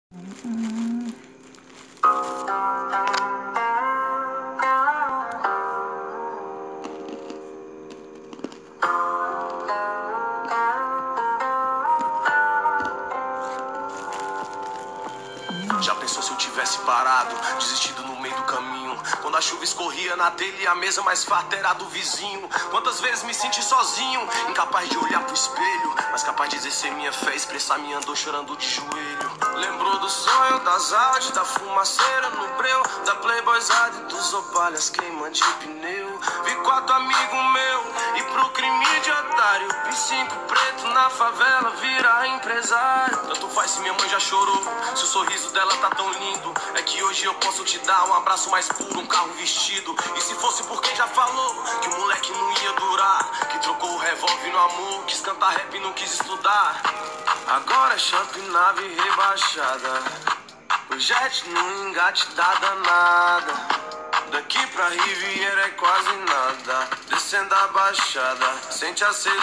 Já pensou se eu tivesse parado, desistido no meio do caminho? Quando a chuva escorria na telha e a mesa mais farta era do vizinho. Quantas vezes me senti sozinho, incapaz de olhar pro espelho, mas capaz de exercer minha fé, expressar minha dor chorando de joelho. Lembrou do sonho, das artes, da fumaceira no breu, da playboyzada e dos opalhas queimando de pneu. Vi 4 amigos meu e pro crime de otário, vi 5 preto na favela virar empresário. Tanto faz se minha mãe já chorou, se o sorriso dela tá tão lindo. É que hoje eu posso te dar um abraço mais puro, um carro vestido. E se fosse por quem já falou que o moleque não ia durar, que trocou o revólver no amor, quis cantar rap e não quis estudar. Agora é champ, nave rebaixada, o jet no engate da danada. Daqui pra Riviera é quase nada, descendo a baixada, sente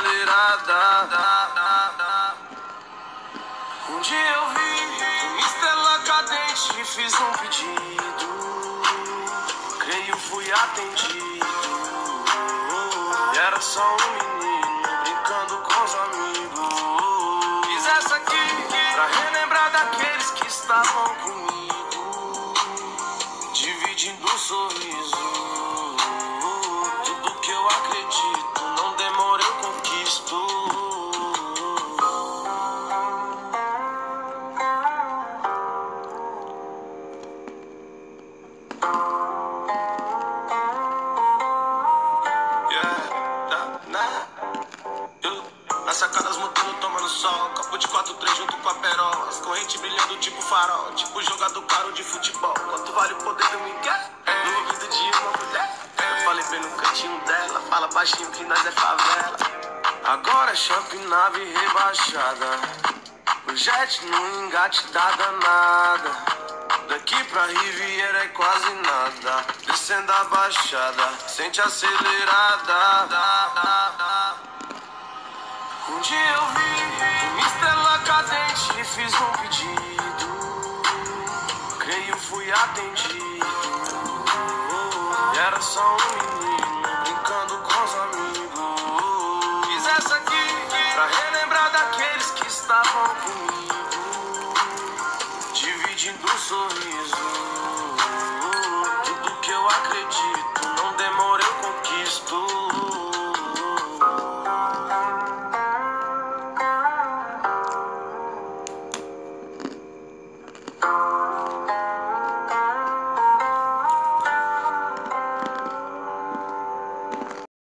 acelerada. Um dia eu vi uma estrela cadente e fiz um pedido, creio fui atendido. E era só um menino brincando com os amigos. Fiz essa aqui pra relembrar daqueles que estavam comigo, dividindo um sorriso. Tudo que eu acredito, não demora eu conquisto. Nas sacadas montando, tomando sol, copo de 4-3 junto com a perola, as correntes brilhando tipo farol, tipo jogador caro de futebol. Quanto vale o poder do Miguel no ouvido de uma mulher? Eu falei bem no cantinho dela, fala baixinho que nós é favela. Agora é champ, nave rebaixada, o jet no engate da danada. Daqui pra Riviera é quase nada, descendo a baixada, sente acelerada. Um dia eu vi uma estrela cadente e fiz um pedido, creio fui atendido. E era só um menino brincando com os amigos. Fiz essa aqui pra relembrar daqueles que estavam comigo, dividindo um sorriso. Tudo que eu acredito, não demora eu conquisto.